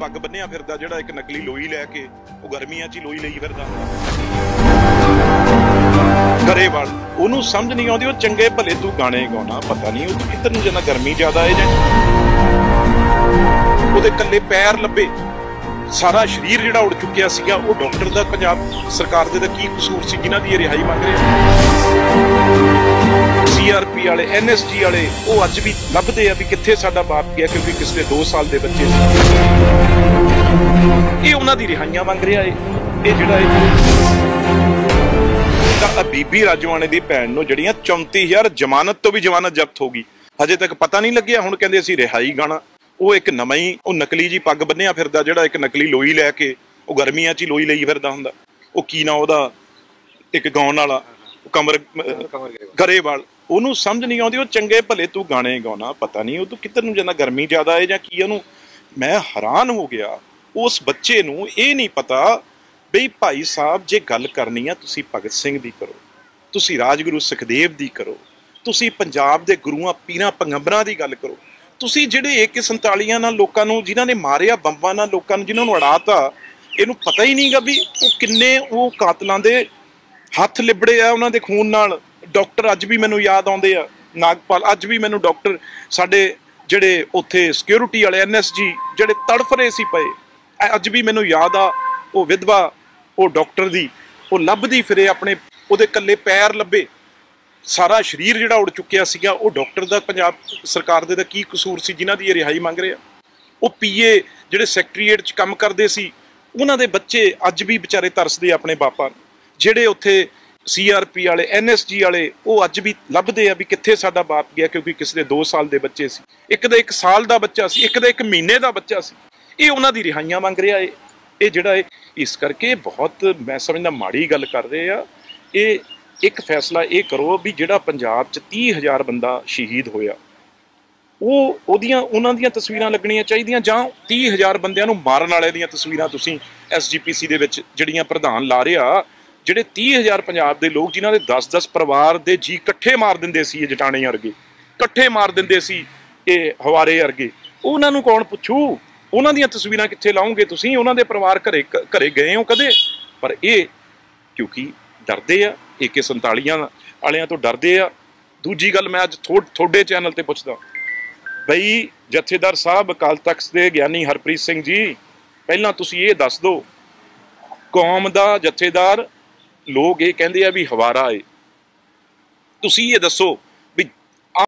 पग बन्निया फिरदा जिहड़ा एक नकली लोई लैके वो गर्मियां च लोई लई फिरदा गरेवाल ਉਹਨੂੰ ਸਮਝ नहीं आउंदी। ਉਹ ਚੰਗੇ ਭਲੇ ਤੂੰ ਗਾਣੇ ਗਾਉਣਾ ਪਤਾ ਨਹੀਂ ਉਹ ਕਿੱਧਰ ਨੂੰ ਜਾਂਦਾ ਗਰਮੀ ਜ਼ਿਆਦਾ ਹੈ ਜਾਂ ਉਹਦੇ ਕੱਲੇ ਪੈਰ ਲੱਭੇ ਸਾਰਾ ਸਰੀਰ ਜਿਹੜਾ ਉੜ ਚੁੱਕਿਆ ਸੀਗਾ। ਉਹ ਡਾਕਟਰ ਦਾ ਪੰਜਾਬ ਸਰਕਾਰ ਦੇ ਦਾ ਕੀ ਕਸੂਰ ਸੀ ਜਿਨ੍ਹਾਂ ਦੀ ਇਹ ਰਿਹਾਈ ਮੰਗ ਰਹੇ CRP ਵਾਲੇ NSG ਵਾਲੇ ਉਹ ਅੱਜ ਵੀ ਲੱਭਦੇ ਆ ਵੀ ਕਿੱਥੇ ਸਾਡਾ ਬਾਪ ਗਿਆ ਕਿਉਂਕਿ ਕਿਸੇ ਦੇ 2 ਸਾਲ ਦੇ ਬੱਚੇ ਸੀ। ਇਹ ਉਹਨਾਂ ਦੀ ਰਿਹਾਈਆਂ ਮੰਗ ਰਿਹਾ ਇਹ ਜਿਹੜਾ ਬੀਬੀ ਰਾਜਵਾਨੇ ਦੀ ਭੈਣ ਨੂੰ ਜਿਹੜੀਆਂ 34,000 ਜ਼ਮਾਨਤ ਤੋਂ ਵੀ ਜ਼ਮਾਨਤ ਜ਼ਬਤ ਹੋ ਗਈ ਹਜੇ ਤੱਕ ਪਤਾ ਨਹੀਂ ਲੱਗਿਆ। ਹੁਣ ਕਹਿੰਦੇ ਅਸੀਂ ਰਿਹਾਈ ਗਾਣਾ ਉਹ ਇੱਕ ਨਵਾਂ ਹੀ ਉਹ ਨਕਲੀ ਜੀ ਪੱਗ ਬੰਨਿਆ ਫਿਰਦਾ ਜਿਹੜਾ ਇੱਕ ਨਕਲੀ ਲੋਈ ਲੈ ਕੇ ਉਹ ਗਰਮੀਆਂ 'ਚ ਹੀ ਲੋਈ ਲਈ ਫਿਰਦਾ ਹੁੰਦਾ। ਉਹ ਕੀ ਨਾ ਉਹਦਾ ਇੱਕ ਗਾਉਣ ਵਾਲਾ ਕਮਰ ਗਰੇਵਾਲ ਉਹਨੂੰ ਸਮਝ ਨਹੀਂ ਆਉਂਦੀ। ਉਹ ਚੰਗੇ ਭਲੇ ਤੂੰ ਗਾਣੇ ਗਾਉਣਾ ਪਤਾ ਨਹੀਂ ਉਹ ਤੂੰ ਕਿੱਧਰ ਨੂੰ ਜਾਂਦਾ ਗਰਮੀ ਜ਼ਿਆਦਾ ਹੈ ਜਾਂ ਕੀ ਉਹਨੂੰ। ਮੈਂ ਹੈਰਾਨ ਹੋ ਗਿਆ ਉਸ ਬੱਚੇ ਨੂੰ ਇਹ ਨਹੀਂ ਪਤਾ ਬਈ ਭਾਈ ਸਾਹਿਬ ਜੇ ਗੱਲ ਕਰਨੀ ਆ ਤੁਸੀਂ ਭਗਤ ਸਿੰਘ ਦੀ ਕਰੋ, ਤੁਸੀਂ ਰਾਜਗੁਰੂ ਸੁਖਦੇਵ ਦੀ ਕਰੋ, ਤੁਸੀਂ ਪੰਜਾਬ ਦੇ ਗੁਰੂਆਂ ਪੀਰਾਂ ਪੈਗੰਬਰਾਂ ਦੀ ਗੱਲ ਕਰੋ। ਤੁਸੀਂ ਜਿਹੜੇ AK-47 ਨਾਲ ਲੋਕਾਂ ਨੂੰ ਜਿਨ੍ਹਾਂ ਨੇ ਮਾਰਿਆ ਬੰਬਾਂ ਨਾਲ ਲੋਕਾਂ ਨੂੰ ਜਿਨ੍ਹਾਂ ਨੂੰ ਅੜਾਤਾ ਇਹਨੂੰ ਪਤਾ ਹੀ ਨਹੀਂਗਾ ਵੀ ਉਹ ਕਿੰਨੇ ਉਹ ਕਾਤਲਾਂ ਦੇ ਹੱਥ ਲਿਬੜੇ ਆ ਉਹਨਾਂ ਦੇ ਖੂਨ ਨਾਲ। ਡਾਕਟਰ ਅੱਜ ਵੀ ਮੈਨੂੰ ਯਾਦ ਆਉਂਦੇ ਆ ਨਾਗਪਾਲ ਅੱਜ ਵੀ ਮੈਨੂੰ ਡਾਕਟਰ ਸਾਡੇ ਜਿਹੜੇ ਉੱਥੇ ਸਿਕਿਉਰਿਟੀ ਵਾਲੇ NSG ਜਿਹੜੇ ਤੜਫ ਰਹੇ ਸੀ ਪਏ ਅੱਜ ਵੀ ਮੈਨੂੰ ਯਾਦ ਆ। ਉਹ ਵਿਧਵਾ ਉਹ ਡਾਕਟਰ ਦੀ ਉਹ ਲੱਭਦੀ ਫਿਰੇ ਆਪਣੇ ਉਹਦੇ ਕੱਲੇ ਪੈਰ ਲੱਭੇ ਸਾਰਾ ਸਰੀਰ ਜਿਹੜਾ ਉੜ ਚੁੱਕਿਆ ਸੀਗਾ। ਉਹ ਡਾਕਟਰ ਦਾ ਪੰਜਾਬ ਸਰਕਾਰ ਦੇ ਦਾ ਕੀ ਕਸੂਰ ਸੀ ਜਿਨ੍ਹਾਂ ਦੀ ਇਹ ਰਿਹਾਈ ਮੰਗ ਰਹੇ ਆ। ਉਹ PA ਜਿਹੜੇ ਸੈਕਟਰੀਏਟ 'ਚ ਕੰਮ ਕਰਦੇ ਸੀ ਉਹਨਾਂ ਦੇ ਬੱਚੇ ਅੱਜ ਵੀ ਵਿਚਾਰੇ ਤਰਸਦੇ ਆਪਣੇ ਬਾਪਾਂ ਨੂੰ। ਜਿਹੜੇ ਉੱਥੇ CRP ਵਾਲੇ NSG ਵਾਲੇ ਉਹ ਅੱਜ ਵੀ ਲੱਭਦੇ ਆ ਵੀ ਕਿੱਥੇ ਸਾਡਾ ਬਾਪ ਗਿਆ ਕਿਉਂਕਿ ਕਿਸੇ ਦੇ 2 ਸਾਲ ਦੇ ਬੱਚੇ ਸੀ, ਇੱਕ ਦਾ 1 ਸਾਲ ਦਾ ਬੱਚਾ ਸੀ, ਇੱਕ ਦਾ 1 ਮਹੀਨੇ ਦਾ ਬੱਚਾ ਸੀ। ਇਹ ਉਹਨਾਂ ਦੀ ਰਿਹਾਈਆਂ ਮੰਗ ਰਿਹਾ ਇਹ ਜਿਹੜਾ ਇਸ ਕਰਕੇ ਬਹੁਤ ਮੈਂ ਸਮਝਦਾ ਮਾੜੀ ਗੱਲ ਕਰ ਰਹੇ ਆ। ਇਹ ਇੱਕ ਫੈਸਲਾ ਇਹ ਕਰੋ ਵੀ ਜਿਹੜਾ ਪੰਜਾਬ 'ਚ 30,000 ਬੰਦਾ ਸ਼ਹੀਦ ਹੋਇਆ ਉਹਨਾਂ ਦੀਆਂ ਤਸਵੀਰਾਂ ਲੱਗਣੀਆਂ ਚਾਹੀਦੀਆਂ ਜਾਂ 30,000 ਬੰਦਿਆਂ ਨੂੰ ਮਾਰਨ ਵਾਲੇ ਦੀਆਂ ਤਸਵੀਰਾਂ ਤੁਸੀਂ SGPC ਦੇ ਵਿੱਚ ਜਿਹੜੀਆਂ ਪ੍ਰਧਾਨ ਲਾ ਰਿਹਾ ਜਿਹੜੇ 30,000 ਪੰਜਾਬ ਦੇ ਲੋਕ ਜਿਨ੍ਹਾਂ ਦੇ 10-10 ਪਰਿਵਾਰ ਦੇ ਜੀ ਇਕੱਠੇ ਮਾਰ ਦਿੰਦੇ ਸੀ ਇਹ ਜਟਾਣੇ ਵਰਗੇ ਇਕੱਠੇ ਮਾਰ ਦਿੰਦੇ ਸੀ ਇਹ ਹਵਾਰੇ ਵਰਗੇ ਉਹਨਾਂ ਨੂੰ ਕੌਣ ਪੁੱਛੂ। ਉਹਨਾਂ ਦੀਆਂ ਤਸਵੀਰਾਂ ਕਿੱਥੇ ਲਾਉਂਗੇ ਤੁਸੀਂ। ਉਹਨਾਂ ਦੇ ਪਰਿਵਾਰ ਘਰੇ ਗਏ ਹੋ ਕਦੇ। ਪਰ ਇਹ ਕਿਉਂਕਿ ਡਰਦੇ ਆ AK-47 ਵਾਲਿਆਂ ਤੋਂ ਡਰਦੇ ਆ। ਦੂਜੀ ਗੱਲ ਮੈਂ ਅੱਜ ਤੁਹਾਡੇ ਚੈਨਲ ਤੇ ਪੁੱਛਦਾ ਬਈ ਜਥੇਦਾਰ ਸਾਹਿਬ ਅਕਾਲ ਤਖਤ ਦੇ ਗਿਆਨੀ ਹਰਪ੍ਰੀਤ ਸਿੰਘ ਜੀ ਪਹਿਲਾਂ ਤੁਸੀਂ ਇਹ ਦੱਸ ਦਿਓ ਕੌਮ ਦਾ ਜਥੇਦਾਰ ਲੋਕ ਇਹ ਕਹਿੰਦੇ ਆ ਵੀ ਹਵਾਰਾ ਏ ਤੁਸੀਂ ਇਹ ਦੱਸੋ